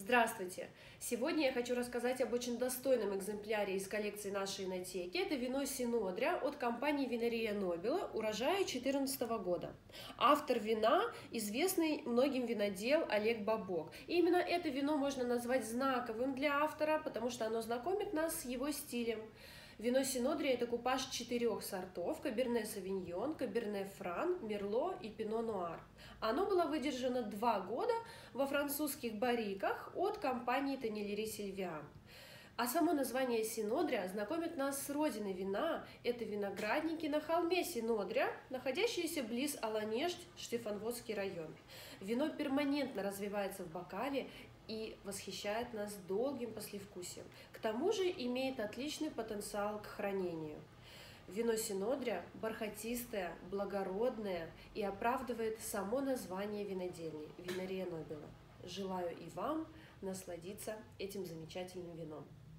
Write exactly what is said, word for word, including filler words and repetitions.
Здравствуйте! Сегодня я хочу рассказать об очень достойном экземпляре из коллекции нашей инотеки. Это вино Синодря от компании Винария Нобила, урожая две тысячи четырнадцатого года. Автор вина – известный многим винодел Олег Бабок. И именно это вино можно назвать знаковым для автора, потому что оно знакомит нас с его стилем. Вино Синодря – это купаж четырех сортов – Каберне Савиньон, Каберне Фран, Мерло и Пино Нуар. Оно было выдержано два года во французских барриках от компании Тоннелери Сильвиан. А само название Синодря знакомит нас с родиной вина. Это виноградники на холме Синодря, находящиеся близ Аланежд, Штефанводский район. Вино перманентно развивается в бокале и восхищает нас долгим послевкусием. К тому же имеет отличный потенциал к хранению. Вино Синодря бархатистое, благородное и оправдывает само название винодельни – Винария Нобила. Желаю и вам насладиться этим замечательным вином.